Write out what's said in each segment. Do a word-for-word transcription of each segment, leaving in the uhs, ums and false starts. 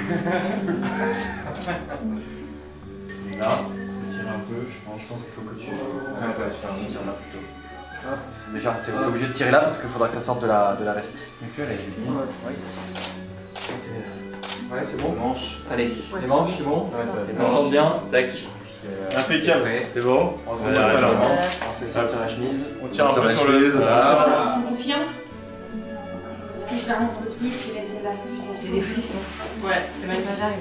Là, tire un peu, je pense, je pense qu'il faut que tu... Ah, ouais, tu fais un tir là plutôt. Hop. Mais genre, t'es obligé de tirer là parce qu'il faudra que ça sorte de la, de la veste. Actuelle, elle est bien. Ouais, c'est bon. Manche. Allez. Les manches, c'est bon. Ouais, ça, Les ça manches sortent bien. Tac. Impeccable. C'est bon. On Ouais, va alors, on fait sortir la chemise. On tire un sur peu la sur chemise, le... là. Tu confirmes? Plus d'un entretenu, c'est celle-là. J'ai des frissons. Ouais, c'est même pas j'arrive.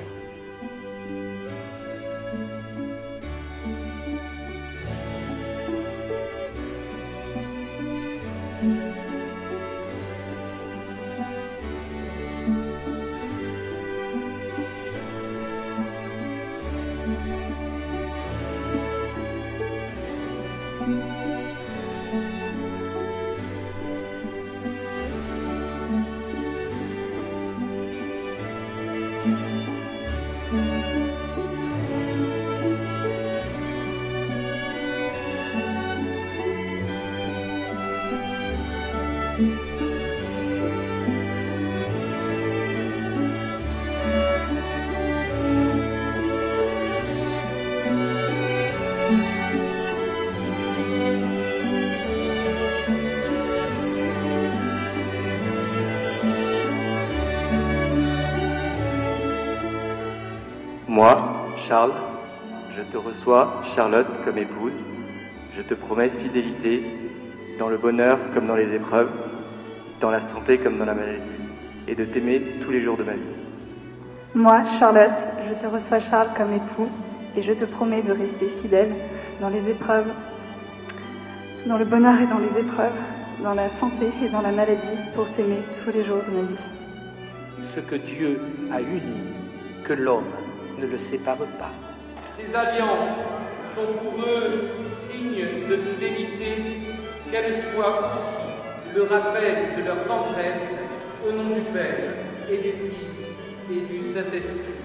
Moi, Charles, je te reçois, Charlotte, comme épouse. Je te promets fidélité, dans le bonheur comme dans les épreuves, dans la santé comme dans la maladie, et de t'aimer tous les jours de ma vie. Moi, Charlotte, je te reçois, Charles, comme époux, et je te promets de rester fidèle dans les épreuves, dans le bonheur et dans les épreuves, dans la santé et dans la maladie, pour t'aimer tous les jours de ma vie. Ce que Dieu a uni, que l'homme ne le sépare pas. Ces alliances sont pour eux signes de fidélité, qu'elles soient aussi le rappel de leur tendresse au nom du Père et du Fils et du Saint-Esprit.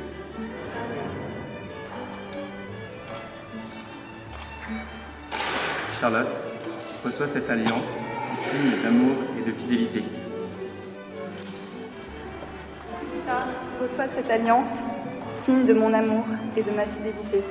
Charlotte, reçois cette alliance, signe d'amour et de fidélité. Charles, reçois cette alliance, signe de mon amour et de ma fidélité.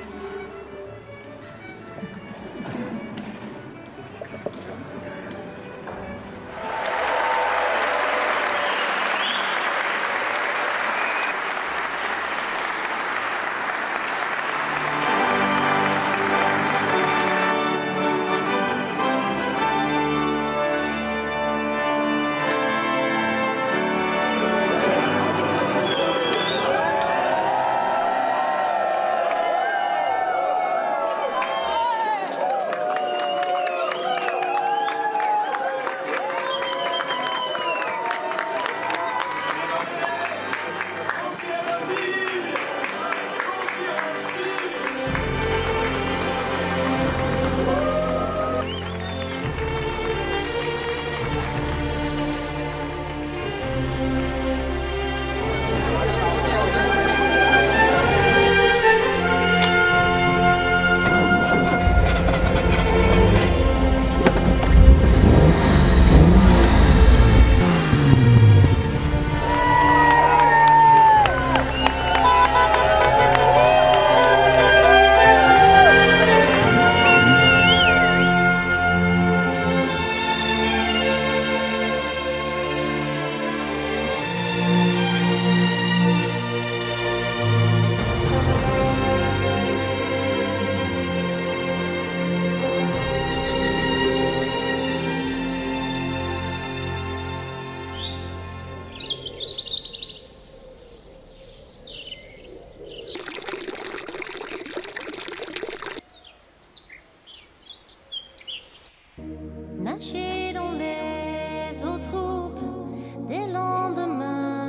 Nager dans les eaux troubles des lendemains,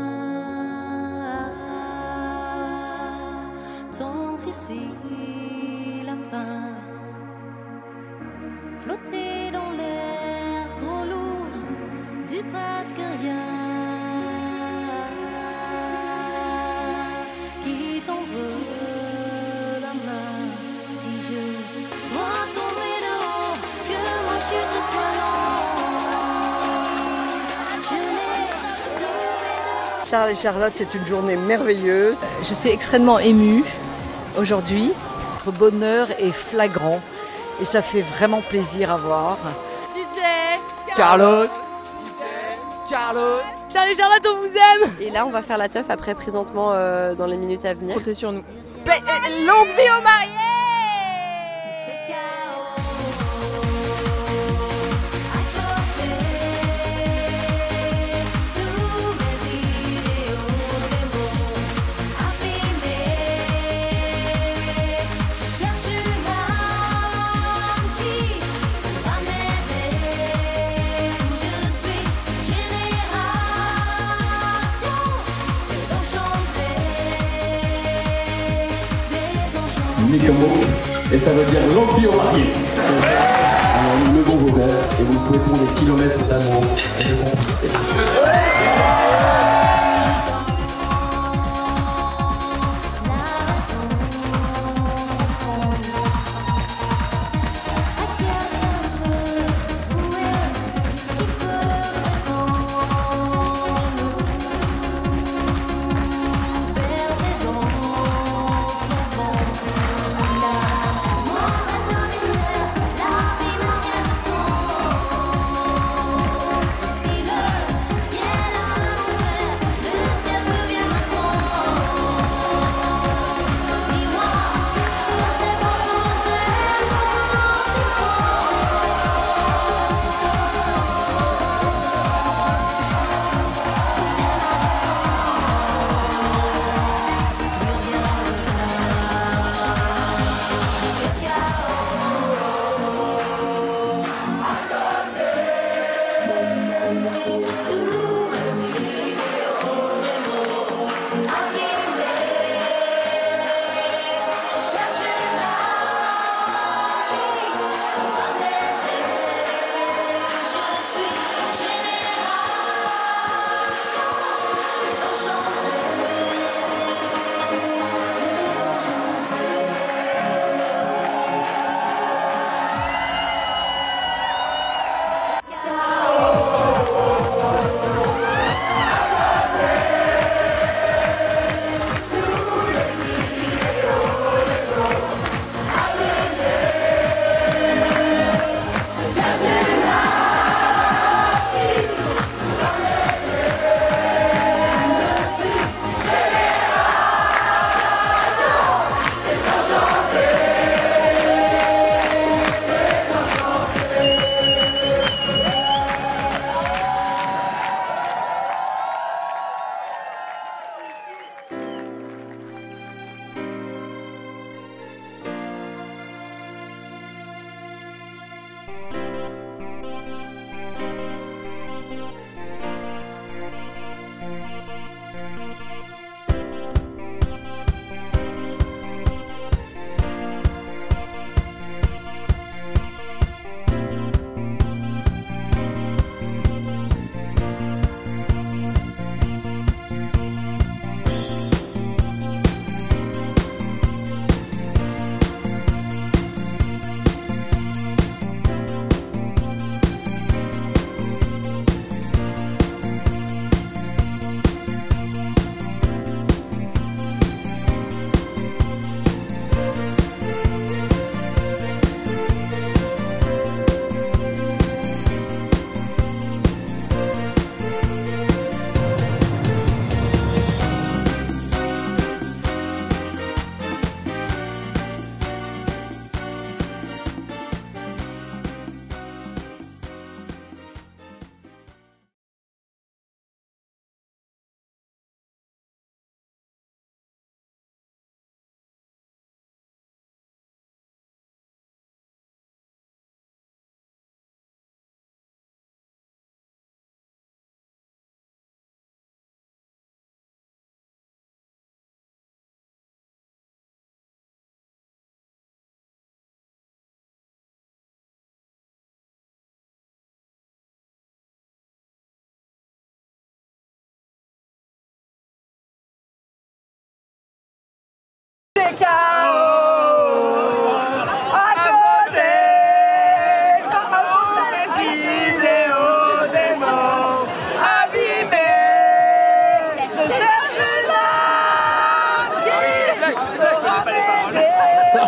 tendre ici la fin, flotter dans l'air trop lourd du presque rien, qui tendre la main si je dois tomber de haut, que ma chute soit lente. Je n'ai trouvé de... Charles et Charlotte, c'est une journée merveilleuse. Je suis extrêmement émue aujourd'hui. Notre bonheur est flagrant et ça fait vraiment plaisir à voir. D J Charlotte, D J Charlotte, Charles et Charlotte, on vous aime. Et là, on va faire la teuf après présentement euh, dans les minutes à venir. Comptez sur nous. Longue vie aux mariés. Et ça veut dire longue vie aux mariés. Alors nous levons vos verres et vous souhaitons des kilomètres d'amour et de complicité.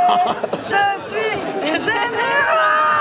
Je suis général.